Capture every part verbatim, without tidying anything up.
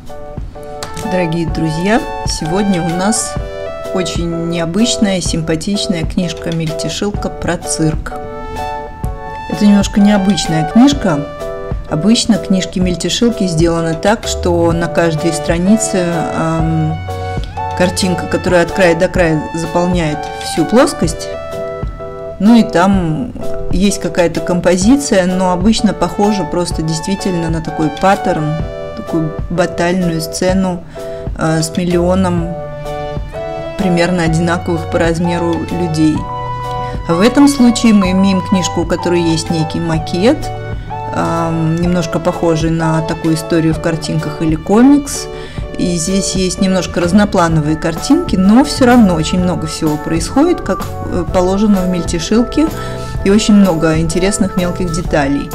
Дорогие друзья, сегодня у нас очень необычная, симпатичная книжка «Мельтешилка» про цирк. Это немножко необычная книжка. Обычно книжки-мельтешилки сделаны так, что на каждой странице эм, картинка, которая от края до края заполняет всю плоскость. Ну и там есть какая-то композиция, но обычно похоже просто действительно на такой паттерн, такую батальную сцену э, с миллионом примерно одинаковых по размеру людей. А в этом случае мы имеем книжку, у которой есть некий макет, э, немножко похожий на такую историю в картинках или комикс. И здесь есть немножко разноплановые картинки, но все равно очень много всего происходит, как положено в мельтешилке, и очень много интересных мелких деталей.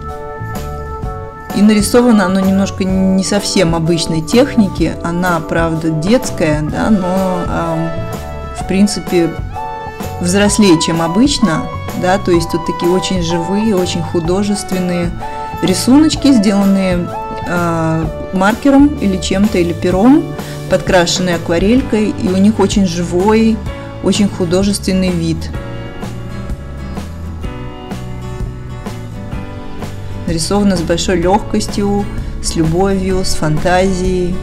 И нарисовано оно немножко не совсем обычной техники, она, правда, детская, да, но э, в принципе взрослее, чем обычно, да, то есть тут такие очень живые, очень художественные рисуночки, сделанные э, маркером или чем-то, или пером, подкрашенные акварелькой, и у них очень живой, очень художественный вид. Нарисовано с большой легкостью, с любовью, с фантазией.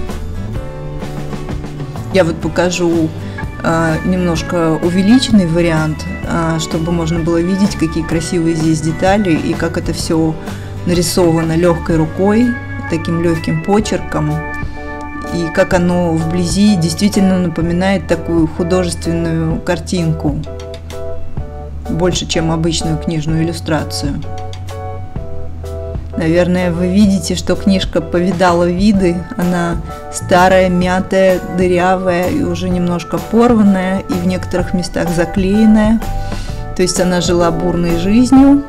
Я вот покажу э, немножко увеличенный вариант, э, чтобы можно было видеть, какие красивые здесь детали и как это все нарисовано легкой рукой, таким легким почерком, и как оно вблизи действительно напоминает такую художественную картинку, больше, чем обычную книжную иллюстрацию. Наверное, вы видите, что книжка повидала виды, она старая, мятая, дырявая и уже немножко порванная, и в некоторых местах заклеенная, то есть она жила бурной жизнью.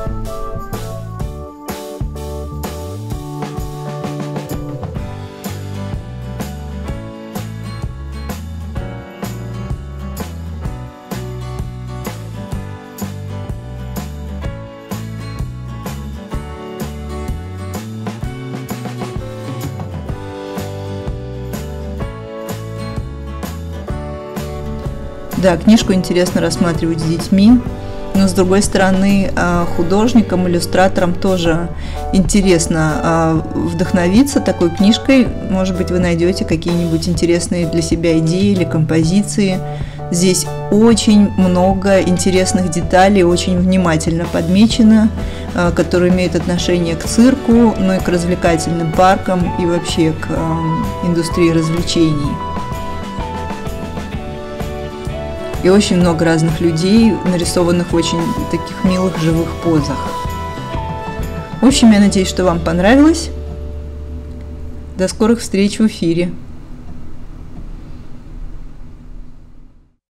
Да, книжку интересно рассматривать с детьми, но с другой стороны художникам, иллюстраторам тоже интересно вдохновиться такой книжкой. Может быть, вы найдете какие-нибудь интересные для себя идеи или композиции. Здесь очень много интересных деталей, очень внимательно подмечено, которые имеют отношение к цирку, но и к развлекательным паркам и вообще к индустрии развлечений. И очень много разных людей, нарисованных в очень таких милых живых позах. В общем, я надеюсь, что вам понравилось. До скорых встреч в эфире.